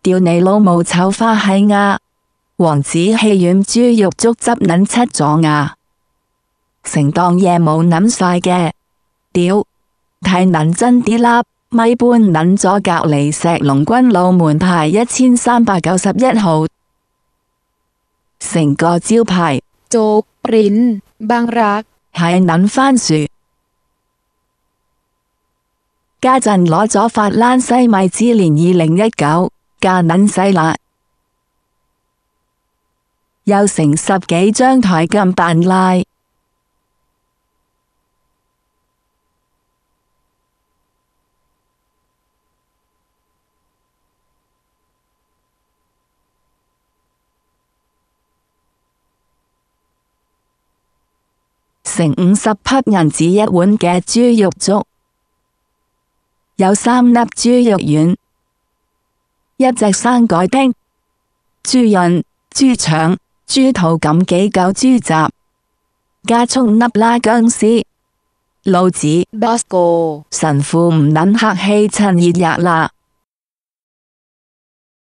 屌你老母臭花閪啊！王子戲院豬肉粥汁撚七咗啊！成檔嘢冇撚晒嘅，屌！太撚真啲啦，咪搬撚咗隔離石龍軍路門牌1391號，成個招牌โจ๊กปริ้นบางรัก係撚番薯。家陣攞咗法蘭西米芝蓮2019，加撚西啦，又成10幾張台咁扮拉。成50匹銀紙一碗嘅豬肉粥，有3粒豬肉丸，一隻生改丁、豬潤、豬腸、豬肚咁幾嚿豬雜，加葱粒啦薑絲，老子 Bosco 神父唔撚客氣趁熱辣啦。